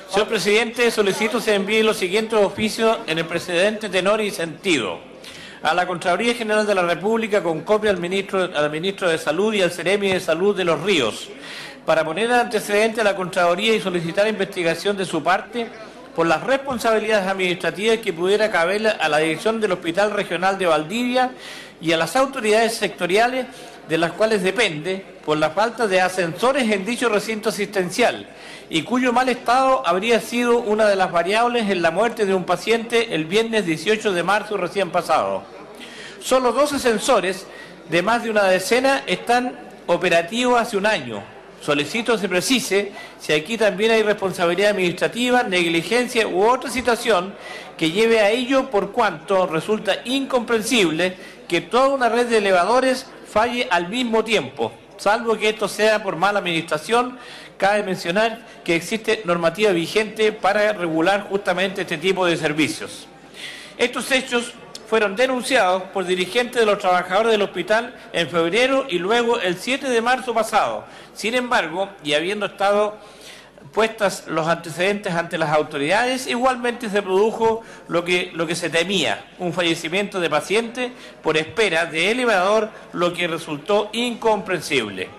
Señor presidente, solicito se envíen los siguientes oficios en el precedente tenor y sentido. A la Contraloría General de la República con copia al ministro de Salud y al Seremi de Salud de Los Ríos, para poner antecedente a la Contraloría y solicitar investigación de su parte por las responsabilidades administrativas que pudiera caber a la dirección del Hospital Regional de Valdivia y a las autoridades sectoriales de las cuales depende por la falta de ascensores en dicho recinto asistencial y cuyo mal estado habría sido una de las variables en la muerte de un paciente el viernes 18 de marzo recién pasado. Solo 2 ascensores de más de una decena están operativos hace un año. Solicito se precise si aquí también hay responsabilidad administrativa, negligencia u otra situación que lleve a ello, por cuanto resulta incomprensible que toda una red de elevadores falle al mismo tiempo, salvo que esto sea por mala administración. Cabe mencionar que existe normativa vigente para regular justamente este tipo de servicios. Estos hechos fueron denunciados por dirigentes de los trabajadores del hospital en febrero y luego el 7 de marzo pasado. Sin embargo, y habiendo estado puestas los antecedentes ante las autoridades, igualmente se produjo lo que se temía, un fallecimiento de paciente por espera de elevador, lo que resultó incomprensible.